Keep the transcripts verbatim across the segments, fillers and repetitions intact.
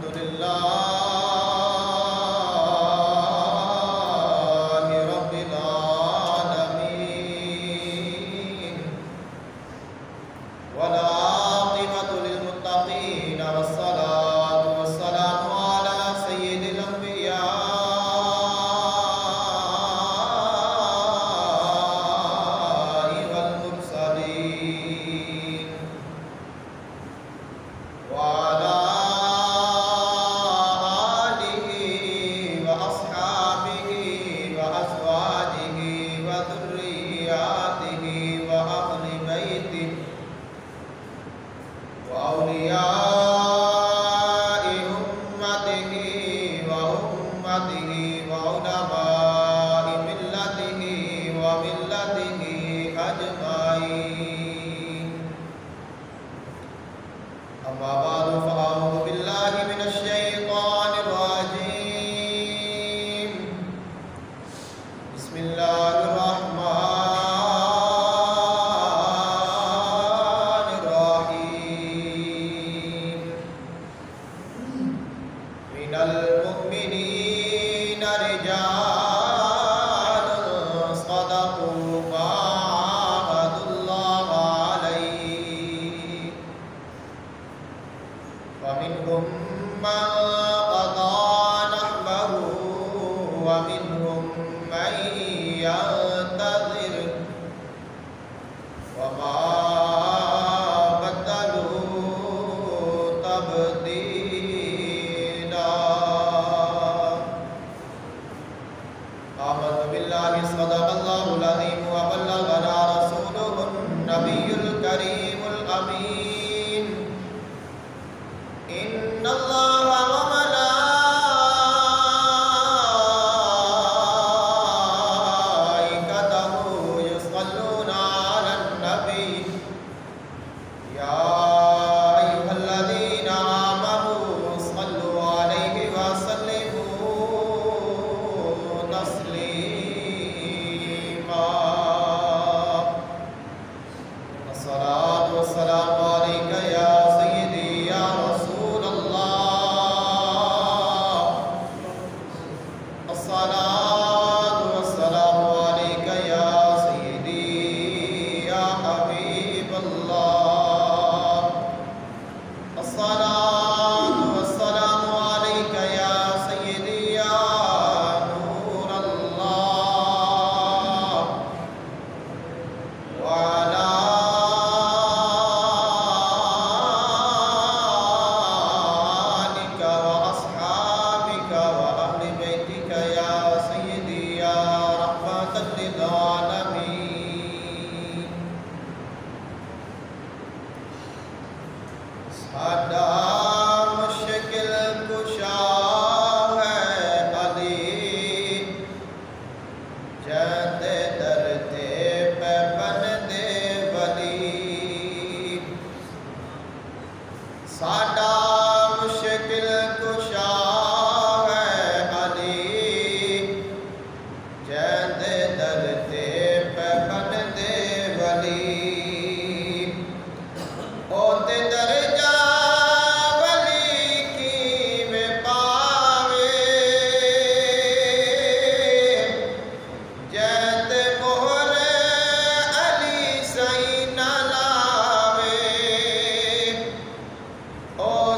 Oh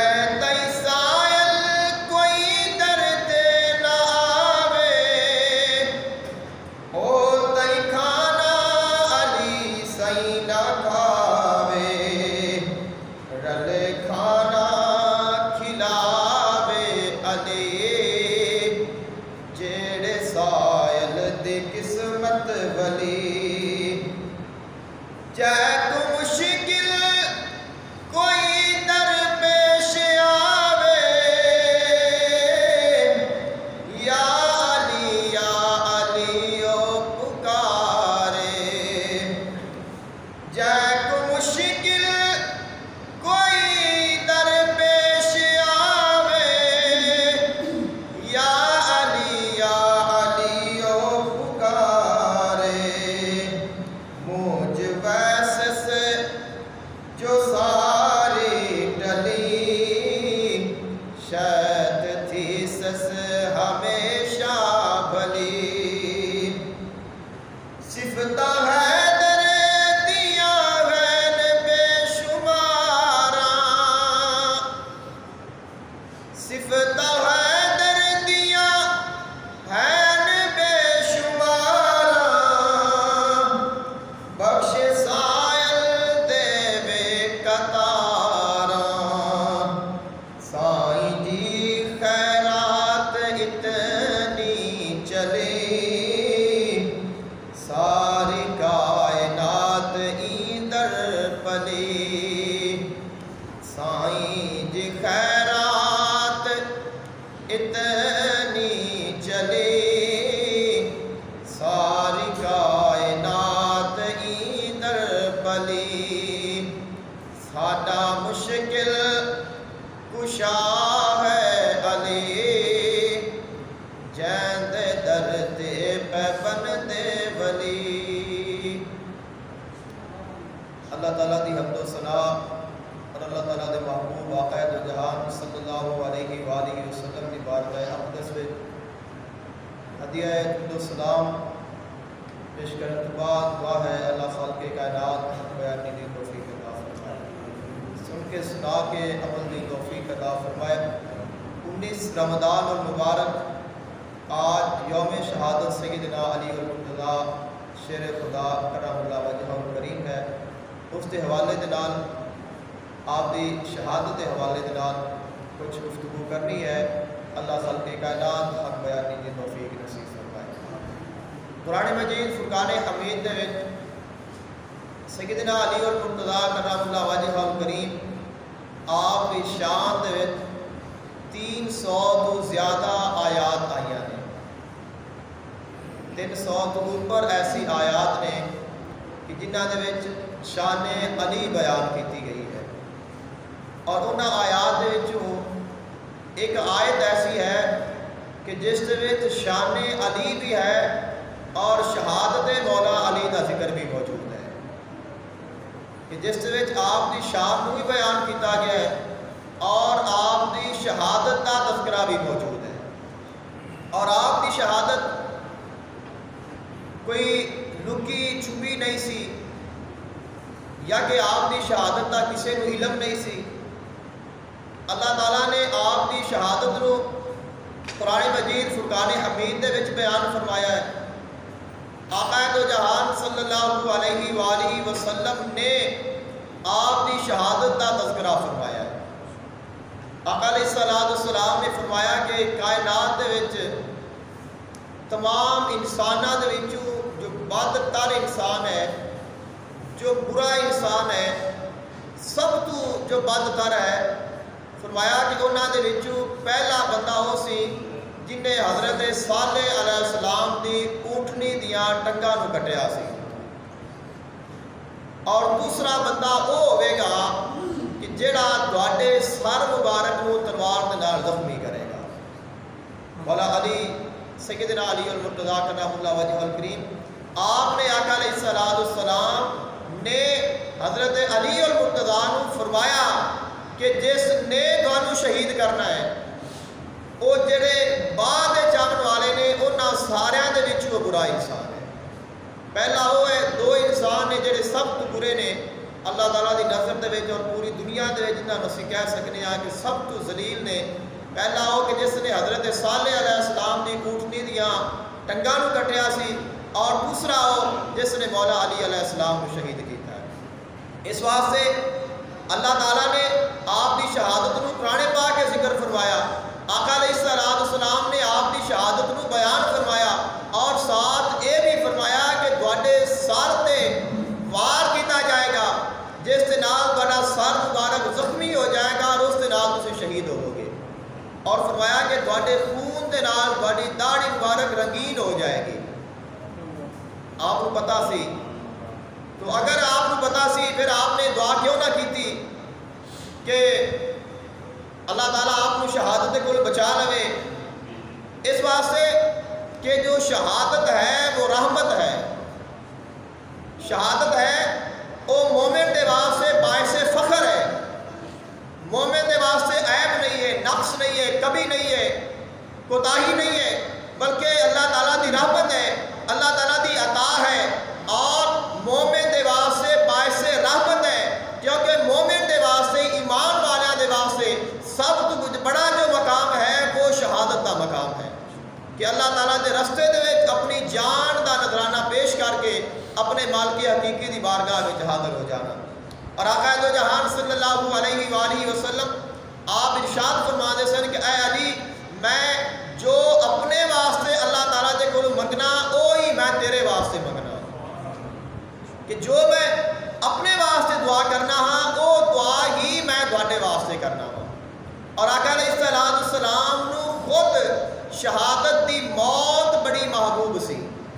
اللہ تعالیٰ دی حمد و ثنا اور اللہ تعالیٰ دے محبوب آقا دو جہان صلی اللہ علیہ وآلہ وسلم دی بارگاہ اقدس میں ہدیہ درود و سلام پیش کرنے کے بعد دعا ہے اللہ خالق کائنات بیانی دی توفیق عطا فرمائے، سن کے سنا کے عمل دی توفیق عطا فرمائے۔ انیس رمضان المبارک آج یوم شہادت سیدنا علی المرتضیٰ شیر خدا کرم اللہ وجہہ الکریم ہے، اس کے حوالے دے نال آپ دی شہادت کے حوالے دے نال کچھ گفتگو کرنی ہے۔ اللہ خالق کائنات حق بیانی دی توفیق نصیب فرمائے۔ قرآن مجید فرقان حمید دے وچ سیدنا علی المرتضیٰ کرم اللہ وجہہ الکریم آپ کی شان دے وچ تین سو تو زیادہ آیات آئی ہیں، تین سو تو اوپر ایسی آیات نے کہ جنہ دے وچ شان علی بیان کیتی گئی ہے، اور انہاں آیات دے وچوں ایک آیت ایسی ہے کہ جس دے وچ شان علی بھی ہے اور شہادت مولا علی دا ذکر بھی موجود ہے، کہ جس دے وچ آپ دی شان کو بھی بیان کیتا گیا ہے اور آپ دی شہادت کا تذکرہ بھی موجود ہے، اور آپ دی شہادت کوئی لکی چھپی نہیں سی یا کہ آپ دی شہادت کا کسی کو علم نہیں سی۔ اللہ تعالیٰ نے آپ دی شہادت کو قرآن مجید فرقان حمید دے وچ بیان فرمایا ہے۔ آقا دو جہان صلی اللہ علیہ وآلہ وسلم نے آپ دی شہادت کا تذکرہ فرمایا ہے۔ آقا علیہ السلام نے فرمایا کہ کائنات دے وچ تمام انساناں دے وچوں جو بد تر انسان ہے، جو برا انسان ہے، سب تو جو بد تر ہے، فرمایا کہ انہاں دے وچوں پہلا بندہ وہ سی جن نے حضرت صالح علیہ السلام دی اونٹنی دیاں ٹنگاں نو کٹیا سی، اور دوسرا بندہ وہ ہوئے گا کہ جڑا تواڈے سر مبارک کو تلوار دے نال زخمی کرے گا۔ مولا علی سیدنا علی المرتضیٰ کرم اللہ وجہہ الکریم آپ نے آقا علیہ السلام نے حضرت علی المرتضیٰ نے فرمایا کہ جس نے تانوں شہید کرنا ہے وہ جڑے بعد چاہن والے نے انہاں ساریاں دے وچ وہ برا انسان ہے۔ پہلا وہ ہے دو انسان نے جڑے سب تو برے نے، اللہ تعالیٰ دی نظر دے وچ اور پوری دنیا دے وچ جنہاں اسی کہہ سکنے ہاں کہ سب تو ذلیل نے، پہلا ہو کہ جس نے حضرت صالح علیہ السلام دی کوٹنی دیاں ٹنگاں نو کٹیا سی، اور دوسرا ہو جس نے مولا علی علیہ السلام کو شہید کیتا ہے۔ اس واسطے اللہ تعالیٰ نے آپ دی شہادت نو قرآن پاک کے ذکر فرمایا، آقا علیہ السلام نے آپ دی شہادت نو بیان فرمایا، اور ساتھ یہ بھی فرمایا کہ تواڈے سر تے وار کیتا جائے گا، جس کے نال تہاڈا سر مبارک زخمی ہو جائے گا اور اس کے نال تسی شہید ہوو گے، اور فرمایا کہ تواڈے خون دے نال تواڈی داڑھی مبارک رنگین ہو جائے گی۔ آپ کو پتا سی، تو اگر آپ کو پتا سی پھر آپ نے دعا کیوں نہ کی تھی کہ اللہ تعالیٰ آپ کو شہادت کو بچا لوے؟ اس واسطے کہ جو شہادت ہے وہ رحمت ہے، شہادت ہے وہ مومن دے واسطے باعث فخر ہے، مومن دے واسطے عیب نہیں ہے، نقص نہیں ہے، کبھی نہیں ہے، کوتاہی نہیں ہے، بلکہ اللہ تعالیٰ دی رحمت ہے، اللہ تعالیٰ دی عطا ہے، اور مومن دے واسطے باعث رحمت ہے، کیونکہ مومن دے واسطے، ایمان والوں دے واسطے سب تو بڑا جو مقام ہے وہ شہادت دا مقام ہے، کہ اللہ تعالیٰ دے رستے دے وچ اپنی جان دا نذرانہ پیش کر کے اپنے مالک حقیقی دی بارگاہ وچ حاضر ہو جانا۔ اور آقا دو جہان صلی اللہ علیہ وآلہ وسلم آپ ارشاد فرماتے سن کہ اے علی، میں جو اپنے واسطے اللہ تعالیٰ دے کولوں منگنا وہی میں تیرے واسطے منگنا، کہ جو میں اپنے واسطے دعا کرنا ہاں وہ دعا ہی میں تواڈے واسطے کرنا ہاں۔ اور آقا علیہ السلام نو خود شہادت دی موت بڑی محبوب سی،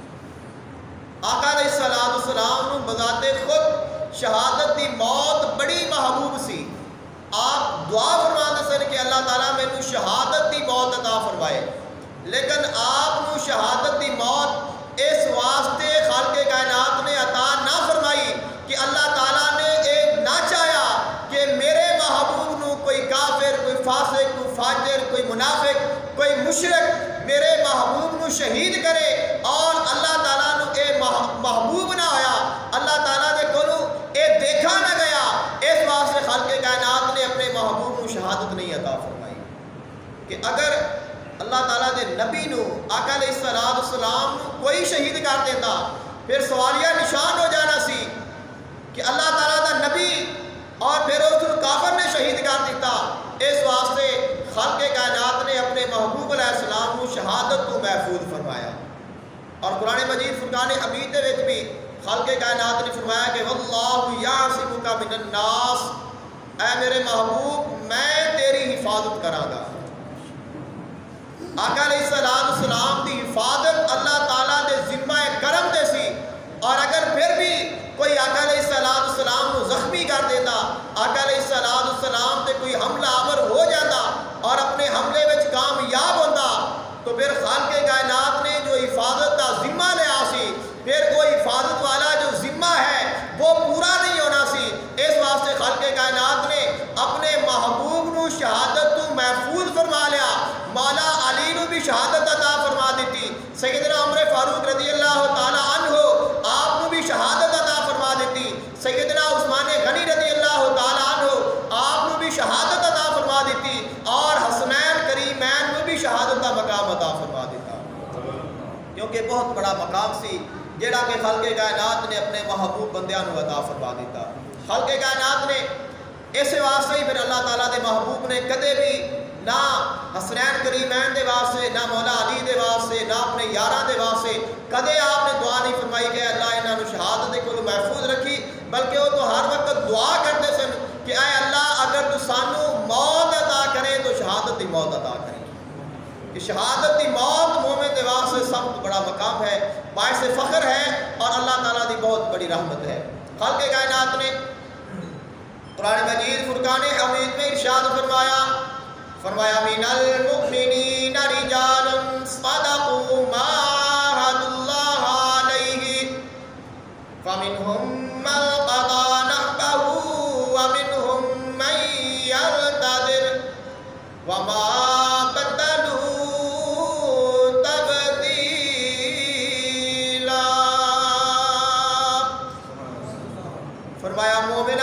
آقا علیہ السلام نو بذات خود شہادت دی موت بڑی محبوب سی۔ آپ دعا فرماتے سن کہ اللہ تعالیٰ میں نو شہادت دی موت عطا فرمائے، لیکن آپ نو شہادت دی موت اس واسطے خالق کائنات نے عطا نہ فرمائی کہ اللہ تعالیٰ نے ایک نہ چاہیا کہ میرے محبوب نو کوئی کافر، کوئی فاسق، کوئی فاجر، کوئی منافق، کوئی مشرک میرے محبوب نو شہید کرے، اور اللہ تعالیٰ نو اے محبوب نہ آیا، اللہ تعالیٰ نے کولو اے دیکھا نہ گیا، اس واسطے خالق کائنات نے اپنے محبوب نو شہادت نہیں عطا فرمائی۔ کہ اگر اللہ تعالیٰ دے نبی نو، آقا علیہ السلام نو کوئی شہید کر دیتا، پھر سوالیہ نشان ہو جانا سی کہ اللہ تعالیٰ دا نبی اور پھر اس کافر نے شہید کر دیتا۔ اس واسطے خالق کائنات نے اپنے محبوب علیہ السلام کو شہادت کو محفوظ فرمایا، اور قرآن مجید فرقان حمید دے وچ بھی خالق کائنات نے فرمایا کہ واللہ یعصمک من الناس، اے میرے محبوب میں تیری حفاظت کراں گا۔ آقا علیہ السلام دی حفاظت اللہ تعالیٰ دے ذمہ کرم دے سی، اور اگر پھر بھی کوئی آقا علیہ السلام کو زخمی کر دیتا، آقا علیہ السلام تے کوئی حملہ آور ہو جاتا اور اپنے حملے وچ کامیاب ہوتا، تو پھر خالق کائنات نے جو حفاظت کا ذمہ لیا سی، پھر وہ حفاظت والا جو ذمہ ہے وہ پورا نہیں ہونا سی۔ اس واسطے خالق کائنات نے اپنے محبوب نو شہادت تو محفوظ فرما لیا، مولا علی نو بھی شہادت عطا فرما دیتی، سیدنا عمر فاروق رضی اللہ تعالی عنہ آپ نو بھی شہادت عطا فرما دیتی، سیدنا عثمان غنی رضی اللہ تعالی عنہ آپ نو بھی شہادت عطا فرما دیتی، اور حسنین کریمین نو بھی شہادت کا مقام عطا فرما دیتا، کیونکہ بہت بڑا مقام سی جیڑا کہ خالق کائنات نے اپنے محبوب بندیاں نو عطا فرما دیتا۔ خالق کائنات نے اس واسطے ہی پھر اللہ تعالیٰ دے محبوب نے کدے بھی نہ حسنین کریمین دے واسطے، نہ مولا علی دے واسطے، نہ اپنے یاراں دے واسطے کدے آپ نے دعا نہیں فرمائی کہ اللہ انہاں نو شہادت کو محفوظ رکھی، بلکہ وہ تو ہر وقت دعا کرتے سن کہ اے اللہ اگر تو سانو موت عطا کرے تو شہادت دی موت عطا کرے، کہ شہادت دی موت مومن دے واسطے سب تو بڑا مقام ہے، باعث فخر ہے، اور اللہ تعالیٰ دی بہت بڑی رحمت ہے۔ خالق کائنات نے قرآن مجید فرقان حمید میں ارشاد فرمایا فرمایا من المؤمنین رجال صدقوا ما عاهدوا اللہ علیہ فمنهم من قضى نحبه ومنهم من ينتظر وما فرمایا مومن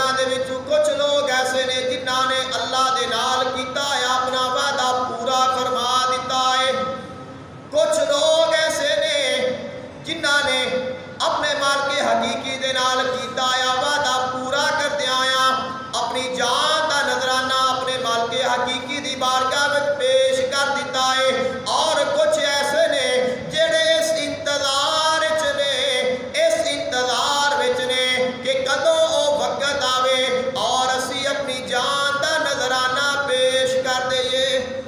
बारगाह में पेश कर दिता है। और कुछ ऐसे ने जेड़े इस इंतजार च ने इस इंतजार विच ने कि कदों ओ वक्त आवे और असी अपनी जान दा नजराना पेश कर दईए।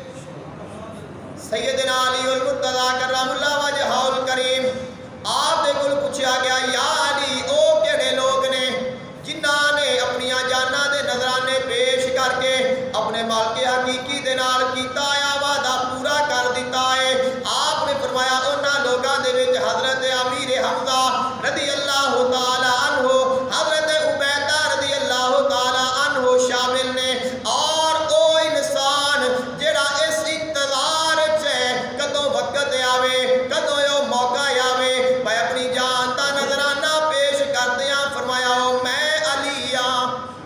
सैयदना अली उल मुर्तज़ा करमुल्लाह वजहुल करीम आप दे कोल पूछा गया, या अली ओ केड़े लोग ने जिन्हां ने अपनी जानां दे नजराने पेश करके अपने मालिक हकीकी दे नाल कीता आया वादा पूरा कर दिता है। आपने फरमाया उन्हां लोगां दे विच हजरत अमीर हमजा रदी अल्लाह तआला अन्हु, हजरत उबैदा रदी अल्लाह तआला अन्हु शामिल ने। और ओ इंसान जेड़ा इस इंतजार च है कदों वक्त आवे कदों ओ मौका आवे मैं अपनी जान दा नजराना पेश कर दियां। फरमाया मैं अली हां।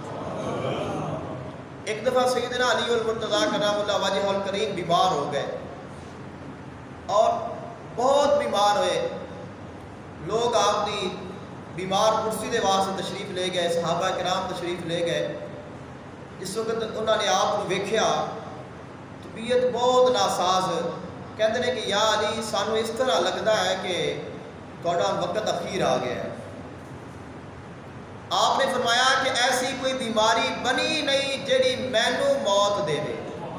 एक दफा सैयदना अली उल मुर्तज़ा करमुल्लाह वजहुल करीम बीमार हो गए और बहुत बीमार हुए। लोग आपकी बीमार कुर्सी के वास्ते तशरीफ ले गए, सहाबा किराम तशरीफ ले गए। जिस वक्त उन्होंने आप को वेख्या तबीयत बहुत नासाज, कहते हैं कि या अली सानू इस तरह लगता है कि थोड़ा वक्त अखीर आ गया है। आपने फरमाया कि ऐसी कोई बीमारी बनी नहीं जिहड़ी मैनू मौत दे दे,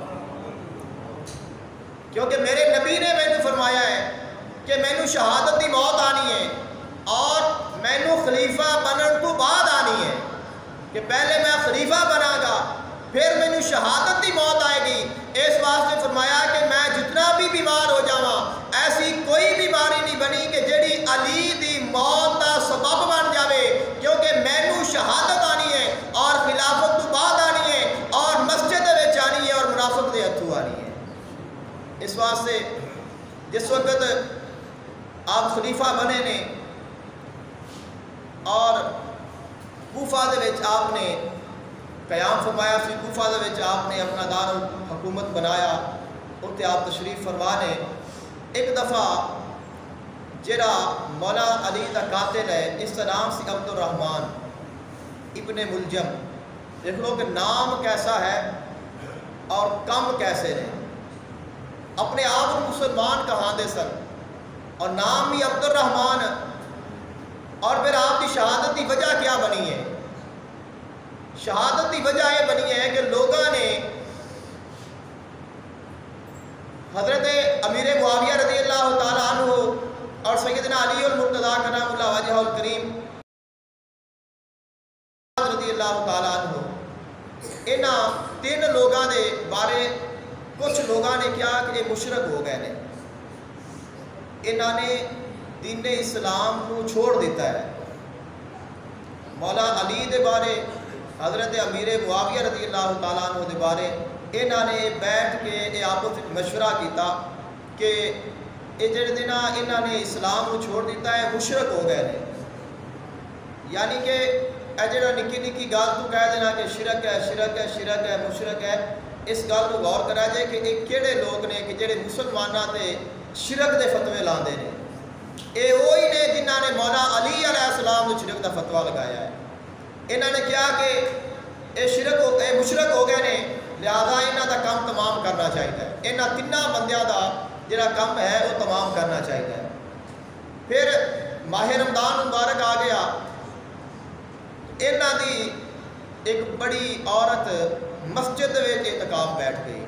क्योंकि मेरे नबी ने मैनू फरमाया है कि मैनू शहादत की मौत आनी है और मैनू खलीफा बनने तो बाद आनी है, कि पहले मैं खलीफा बनागा फिर मैनू शहादत की मौत आएगी। इस वास्ते फरमाया कि मैं जितना भी बीमार हो जावा ऐसी कोई बीमारी नहीं बनी कि जिहड़ी अली दी मौत का सबब बन जाए, क्योंकि मैनू शहादत आनी है और खिलाफत तो बाद आनी है और मस्जिद विच आनी है और मुनाफिक दे हथों आनी है। इस वास्ते जिस वक्त आप खलीफा बने ने और कूफा दे विच आपने क़याम फरमाया सी, कूफा दे विच आपने अपना दारुल हुकूमत बनाया, उत्ते आप तशरीफ फरमा ने। एक दफ़ा जेड़ा मौला अली दा कातिल है इसका नाम सी अब्दुल रहमान इब्ने मुलजम। देख लो कि नाम कैसा है और कम कैसे ने। अपने आप को मुसलमान कहांदे सन और नाम भी अब्दुल रहमान, और फिर आपकी शहादत की वजह क्या बनी है? शहादत की वजह यह बनी है कि लोगों ने हजरत अमीर मुआविया रज़ी अल्लाह तआला अन्हु और सैयदना अली उल मुर्तज़ा करमुल्लाह वजहुल करीम रज़ी अल्लाह तआला अन्हु, इन्हां तीन लोगों के बारे कुछ लोगों ने कहा कि ये मुशरक हो गए ने, इन्होंने दीन इस्लाम को छोड़ दिता है। मौला अली दे बारे हजरत अमीर मुआविया रज़ी अल्लाह तआला अन्हु दे बारे इन्होंने बैठ के ये आपस में मशवरा किया कि ये जिहड़े दिन इन्होंने इस्लाम को छोड़ दिता है मुशरक हो गए हैं। यानी कि यह जो निक्की निक्की गल तू कह देना कि शिरक है शिरक है शिरक है मुशरक है, इस गल को गौर करा जाए कि ये किहड़े लोग ने कि जिहड़े मुसलमानों से शिरक के फतवे लाते हैं। ये वही ने जिन्हों ने मौला अली अलैहिस्सलाम को शिरक का फतवा लगाया है। इन्होंने कहा कि ये शिरक हो ये मुशरक हो गए हैं, लिहाजा इन्हों का काम तमाम करना चाहिए। इन्होंने तिना बंदियां का जिहड़ा काम है वो तमाम करना चाहिए। फिर माह रमदान मुबारक आ गया, इन्हों की एक बड़ी औरत मस्जिद में इतकाफ बैठ गई।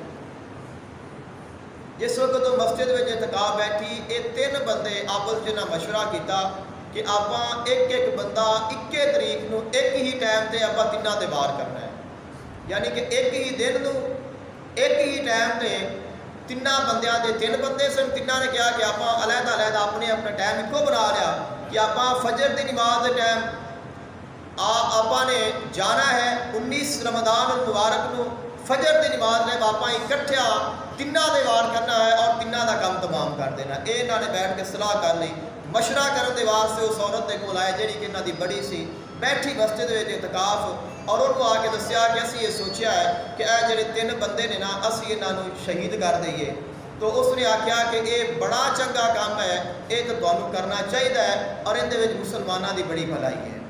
जिस वक्त तो मस्जिद में इतकाफ बैठी, ये तीन बंदे आपस जिन्हें मशवरा किया कि आप एक एक बंदा इक्के तरीक नूं एक ही टाइम से आप तिना ते वार करना है। यानी कि एक ही दिन नूं एक ही टाइम से तिना बंदियां दे तीन बंदे सन, तिना ने कहा कि आप अलहदा अलहदा अपने अपना टाइम इको बना लिया कि आप फजर की नमाज के टाइम आपने जाना है उन्नीस रमदान मुबारक नूं फजर की नमाज ने आप इकट्ठा तिना दे वार करना है और तिना का काम तमाम कर देना। ये इन्होंने बैठ के सलाह कर ली, मशवरा करने के वास्ते उस औरत के कोल आए जिहड़ी कि इन्हां दी बड़ी सी बैठी मस्जिद में इतकाफ, और उन्होंने आके दसिया कि असीं ये सोचा है कि यह जिहड़े तीन बंदे ने ना असीं इन्हां नूं शहीद कर दईए। तो उसने आख्या कि ये बड़ा चंगा काम है, ये तो तुहानूं करना चाहिए और इहदे विच मुसलमानां दी बड़ी भलाई है।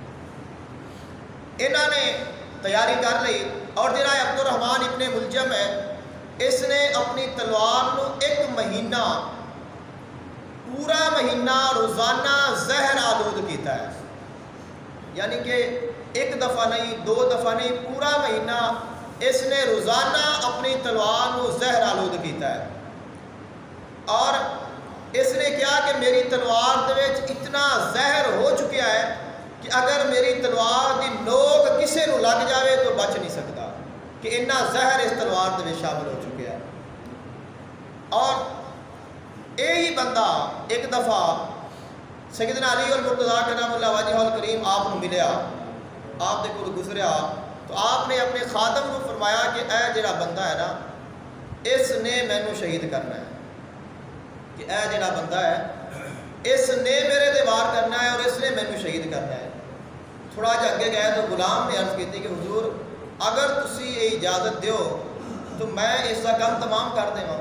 इन्होंने तैयारी कर ली और जिहड़ा अब्दुल रहमान इब्ने मुलजम है اس نے اپنی تلوار نو ایک مہینہ پورا مہینہ روزانہ زہر آلود کیتا ہے. یعنی کہ ایک دفعہ نہیں، دو دفعہ نہیں، پورا مہینہ اس نے روزانہ اپنی تلوار نو زہر آلود کیتا ہے. اور اس نے کیا کہ میری تلوار دے وچ اتنا زہر ہو چکیا ہے کہ اگر میری تلوار دی نوک کسے نو لگ جاوے تو بچ نہیں سکتا، کہ اتنا زہر اس تلوار دے وچ شامل ہو چکیا ہے. اور یہی بندہ ایک دفعہ سیدنا علی المرتضیٰ کرم اللہ وجہہ الکریم آپ کو ملیا، آپ دے کول گزریا، تو آپ نے اپنے خادم کو فرمایا کہ اے جڑا بندہ ہے نا، اس نے مینوں شہید کرنا ہے، کہ اے جڑا بندہ ہے اس نے میرے تے وار کرنا ہے اور اس نے مینوں شہید کرنا ہے. تھوڑا جا اگے گئے تو غلام نے عرض کی کہ حضور اگر تسی یہ اجازت دیو تو میں اس کا کام تمام کر دے.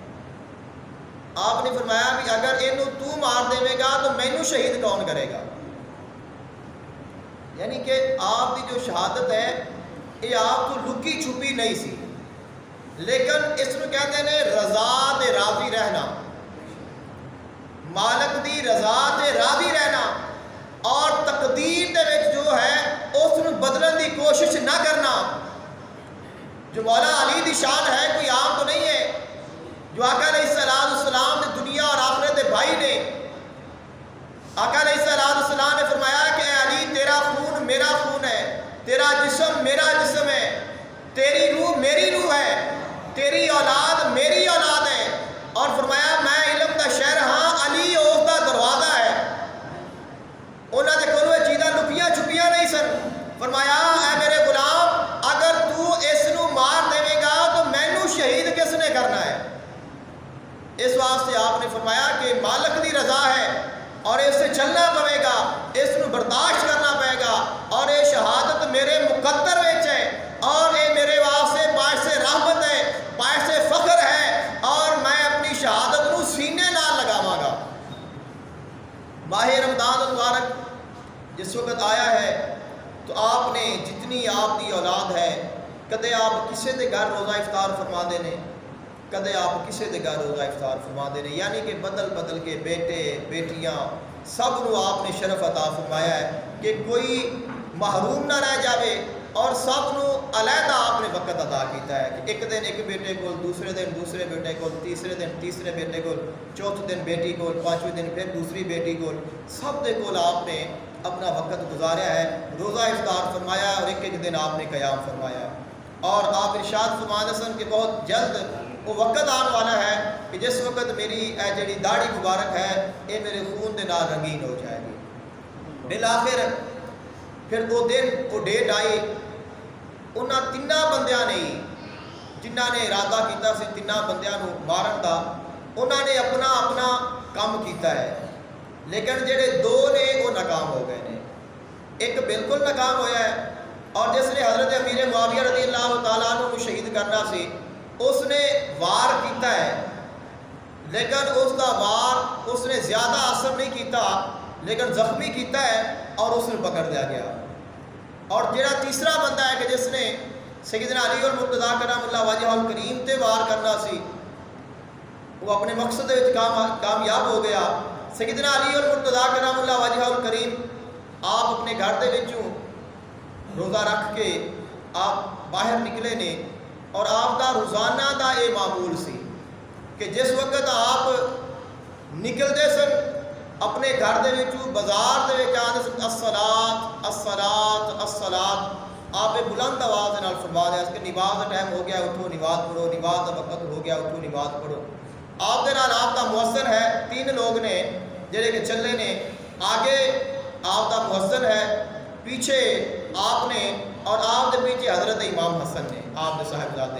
آپ نے فرمایا بھی اگر اینو تو مار دے گا تو مینوں شہید کون کرے گا؟ یعنی کہ آپ کی جو شہادت ہے یہ آپ کو لکی چھپی نہیں سی، لیکن اس میں کہتے ہیں رضا تے راضی رہنا، مالک دی رضا تے راضی رہنا، اور تقدیر دے وچ جو ہے اس کو بدلن دی کوشش نہ کرنا. جو مولا علی دی شان ہے کوئی عام تو نہیں ہے. جو آقا علیہ السلام نے دنیا اور آخرت دے بھائی نے، آقا علیہ السلام نے فرمایا کہ اے علی تیرا خون میرا خون ہے، تیرا جسم میرا جسم ہے، تیری روح میری روح ہے، تیری اولاد میری اولاد ہے. اور فرمایا میں علم دا شہر ہاں، علی اس دا دروازہ ہے. انہوں نے کولو چیزاں لکیاں چھپیاں نہیں سن. فرمایا اے میرے غلام اگر تو اس نو مار دے گا تو مینوں شہید کس نے کرنا ہے؟ اس واسطے آپ نے فرمایا کہ مالک دی رضا ہے اور اس سے چلنا پڑے گا، اس نو برداشت کرنا پڑے گا، اور یہ شہادت میرے مقدر وچ ہے اور یہ میرے واسطے باعث رحمت ہے، باعث فخر ہے، اور میں اپنی شہادت نو سینے نال لگاواں گا. ماہ رمضان المبارک جس وقت آیا ہے تو آپ نے جتنی آپ کی اولاد ہے، کدے آپ کسے دے گھر روزہ افطار فرما دے نے، کدے آپ کسے دے گھر روزہ افطار فرما دے نے، یعنی کہ بدل بدل کے بیٹے بیٹیاں سب نو آپ نے شرف عطا فرمایا ہے کہ کوئی محروم نہ رہ جاوے، اور سب نو علیحدہ آپ نے وقت عطا کیتا ہے کہ ایک دن ایک بیٹے کو، دوسرے دن دوسرے بیٹے کو، تیسرے دن تیسرے بیٹے کو، چوتھے دن بیٹی کو، پانچویں دن پھر دوسری بیٹی کو، سب دے کول آپ نے اپنا وقت گزاریا ہے، روزہ افطار فرمایا اور ایک ایک دن آپ نے قیام فرمایا ہے. اور آپ ارشاد فرماتے سن کہ بہت جلد وہ وقت آنے والا ہے کہ جس وقت میری اے جڑی داڑھی مبارک ہے یہ میرے خون دے نال رنگین ہو جائے گی. بالآخر پھر وہ دن وہ ڈیٹ آئی، انہاں تیناں بندیاں نے جنہاں نے ارادہ کیتا سی تیناں بندیاں نو مارن دا، انہاں نے اپنا اپنا کام کیتا ہے، لیکن جڑے دو نے وہ ناکام ہو گئے نے. ایک بالکل ناکام ہویا ہے، اور جس نے حضرت امیر معاویہ رضی اللہ تعالیٰ عنہ کو شہید کرنا سی اس نے وار کیتا ہے، لیکن اس دا وار اس نے زیادہ اثر نہیں کیتا، لیکن زخمی کیتا ہے اور اس نے پکڑ دیا گیا. اور جڑا تیسرا بندہ ہے کہ جس نے سیدنا علی المرتضیٰ کرم اللہ وجہہ الکریم تے وار کرنا سی، وہ اپنے مقصد وچ کامیاب ہو گیا. سیدنا علی المرتضیٰ کرم اللہ وجہہ الکریم آپ اپنے گھر دے وچوں روزہ رکھ کے آپ باہر نکلے نے، اور آپ دا روزانہ دا یہ معمول سی کہ جس وقت آپ نکلتے سن اپنے گھر دے وچوں بازار دے وچ آندے سن الصلاۃ الصلاۃ الصلاۃ، آپ بلند آواز نال فرما دیا کہ نماز کا ٹائم ہو گیا اٹھو نماز پڑھو، نماز کا وقت ہو گیا اٹھو نماز پڑھو. آپ دے نال آپ دا مؤذن ہے، تین لوگ نے جڑے کہ چلے نے، آگے آپ دا مؤذن ہے، پیچھے آپ نے، اور آپ دے پیچھے حضرت امام حسن نے، آپ دے صاحبزادے.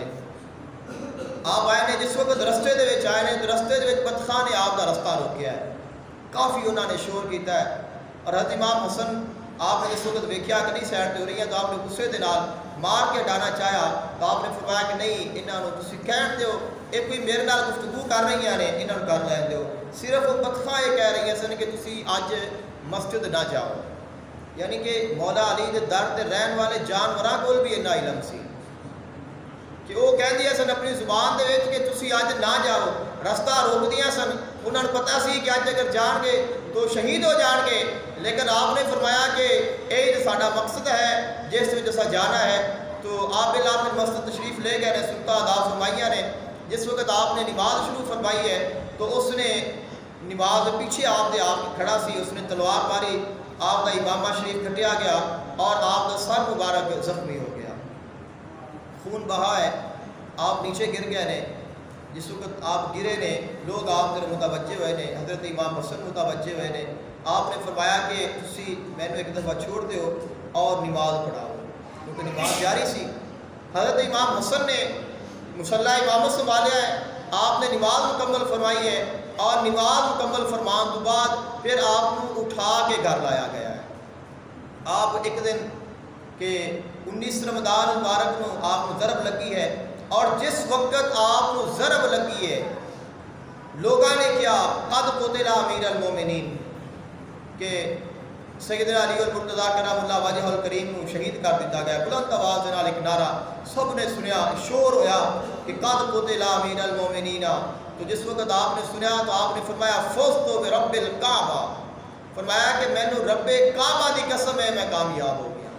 آپ آئے نے جس وقت رستے دے وچ آئے نے تو رستے دے وچ بدخواں نے آپ دا رستہ روکیا ہے، کافی انہوں نے شور کیتا ہے، اور حضرت امام حسن آپ نے جس وقت ویکھیا کہ نہیں سائڈ تے ہو رہی ہیں تو آپ نے غصے دے نال مار کے ڈانا چاہیا، تو آپ نے فرمایا کہ نہیں انہاں نوں تسی کہن دیو، یہ کوئی میرے نال گفتگو کر رہی ہیں نے، انہاں نوں کر لین دیو، صرف وہ بدخواں یہ کہہ رہی ہیں سن کہ تسی اج مسجد نہ جاؤ. یعنی کہ مولا علی دے در تے رہن والے جانوراں کول بھی اتنا علم سی. کہ وہ کہندیاں سن اپنی زبان دے وچ کہ تسی اج نہ جاؤ، رستہ روک دیاں سن، انہوں نے پتہ سی کہ اج اگر جان گے تو شہید ہو جان گے، لیکن آپ نے فرمایا کہ یہ ساڈا مقصد ہے جس وچ اسا جانا ہے۔ تو آپ بالآخر مسجد تشریف لے گئے نے، سنتا ادا فرمائیاں نے۔ جس وقت آپ نے نماز شروع فرمائی ہے تو اس نے نماز پیچھے آپ دے آپ کھڑا سی، اس نے تلوار ماری، آپ کا امامہ شریف کٹیا گیا اور آپ کا سر مبارک زخمی ہو گیا، خون بہا ہے، آپ نیچے گر گئے نے۔ جس وقت آپ گرے نے لوگ آپ کے متوجہ ہوئے نے، حضرت امام حسن متوجہ ہوئے نے۔ آپ نے فرمایا کہ تسی میں نے ایک دفعہ چھوڑ دیو اور نماز پڑھاؤ، کیونکہ نماز جاری سی۔ حضرت امام حسن نے مصلی امامت سنبھالیا ہے، آپ نے نماز مکمل فرمائی ہے، اور نماز مکمل فرمان تو بعد پھر آپ کو اٹھا کے گھر لایا گیا ہے۔ آپ ایک دن کہ انیس رمضان مبارک نو آپ کو ضرب لگی ہے، اور جس وقت آپ کو ضرب لگی ہے لوگوں نے کیا قد قتل امیر المومنین کہ سیدنا علی المرتضیٰ کرام اللہ وجہ الکریم کو شہید کر دیتا گیا، بلند آواز نال ایک نعرہ سب نے سنیا، شور ہویا کہ قد قتل امیر المومنین۔ تو جس وقت آپ نے سنیا تو آپ نے فرمایا فزت برب الکعبہ، فرمایا کہ میں نے رب کعبہ دی قسم ہے میں کامیاب ہو گیا،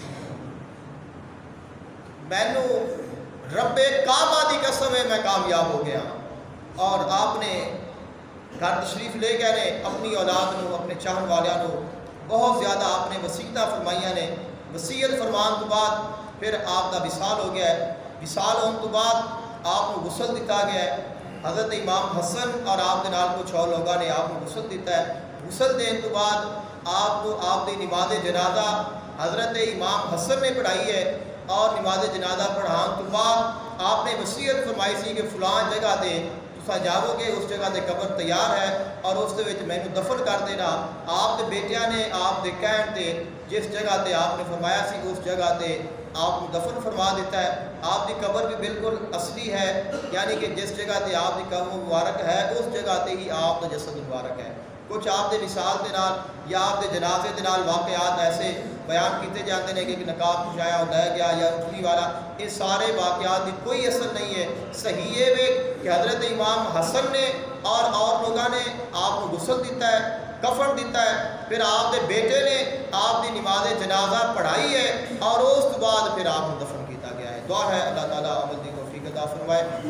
میں نے رب کعبہ دی قسم ہے میں کامیاب ہو گیا۔ اور آپ نے گھر تشریف لے گئے نے، اپنی اولاد نو، اپنے چاہن والیاں نو بہت زیادہ آپ نے وصیتاں فرمائیاں نے۔ وصیت فرمان تو بعد پھر آپ کا وصال ہو گیا ہے، وصال ہونے تو بعد آپ کو غسل دیتا گیا ہے۔ حضرت امام حسن اور آپ کے نال کچھ اور لوگوں نے آپ کو غسل دیتا ہے۔ غسل دین تو بعد آپ کو آپ کی نماز جنازہ حضرت امام حسن نے پڑھائی ہے، اور نماز جنازہ پڑھان تو بعد آپ نے وصیت فرمائی سی کہ فلان جگہ تے تسا جاؤ گے، اس جگہ تے قبر تیار ہے اور اس دے وچ مینوں دفن کر دینا۔ آپ کے بیٹیاں نے آپ دے کہن تے جس جگہ تے آپ نے فرمایا سی اس جگہ تے آپ کو دفن فرما دیتا ہے۔ آپ کی قبر بھی بالکل اصلی ہے، یعنی کہ جس جگہ تے آپ کی قبر مبارک ہے اس جگہ تے ہی آپ کا جسد مبارک ہے۔ کچھ آپ کے وصال کے نال یا آپ کے جنازے کے نال واقعات ایسے بیان کیتے جاتے ہیں کہ ایک نقاب پہنچایا اور لے گیا یا اٹھنی والا، یہ سارے واقعات کی کوئی اثر نہیں ہے۔ صحیح یہ ہے کہ حضرت امام حسن نے اور اور لوگوں نے آپ کو غسل دیتا ہے، کفن دیتا ہے، پھر آپ کے بیٹے نے آپ کی نماز جنازہ پڑھائی ہے، اور اس کے بعد پھر آپ کو دفن کیا گیا ہے۔ دعا ہے اللہ تعالیٰ عمل دی توفیق عطا فرمائے۔